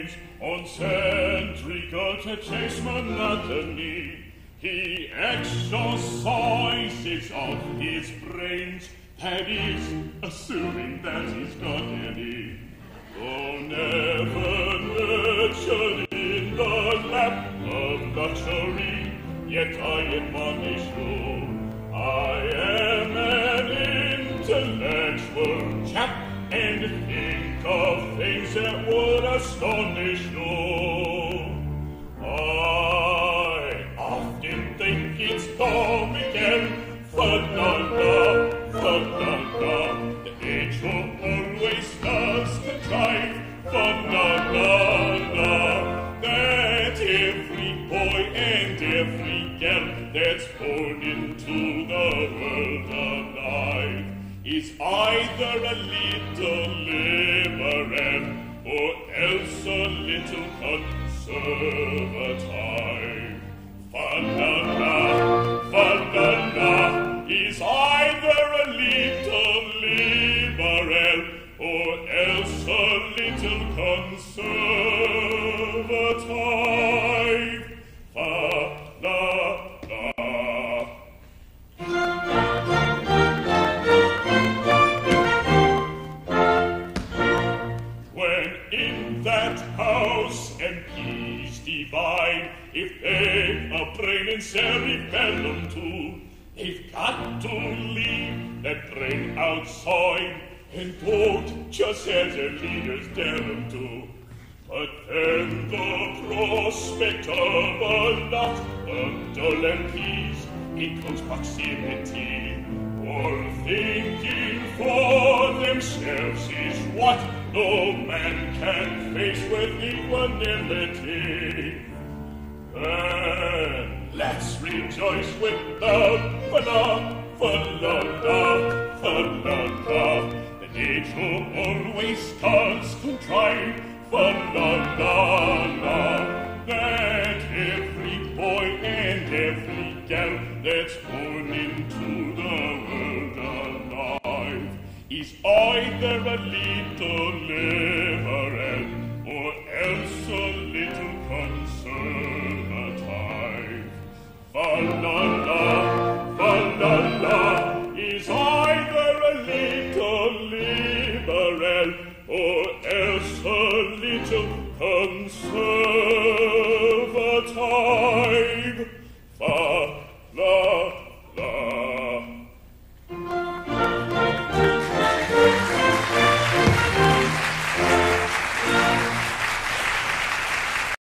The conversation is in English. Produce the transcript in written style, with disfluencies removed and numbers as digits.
brains on centrical chase monotony. He exercises of his brains, that is, assuming that he's got any. Though never nurtured in the lap of luxury, yet I admonish you, I am an intellectual chap, and think of things that would astonish you. I often think it's comical, fa-la-la, fa-la-la, the age will always does contrive, fa-la-la-la, that every boy and every girl that's born into the world alive is either a little liberal or else a little conservative. Fa-la-la, fa-la-la, is either a little liberal or else a little conservative. Fa-la-la. When in that house MPs divide, if they've a brain and cerebellum too, they've got to leave that brain outside and vote just as their leaders tell them to. But then the prospect of a lot of dull MPs in close proximity, all thinking for themselves is what no man can face with equanimity. And let's rejoice with love, fa-la, fa-la-la, fa-la-la. The age will always does contrive, fa-la-la-la, that every boy and every girl that's born into the world alive is either a little liberal or else a little conservative. Fa-la-la, fa-la-la, is either a little liberal or else a little conservative.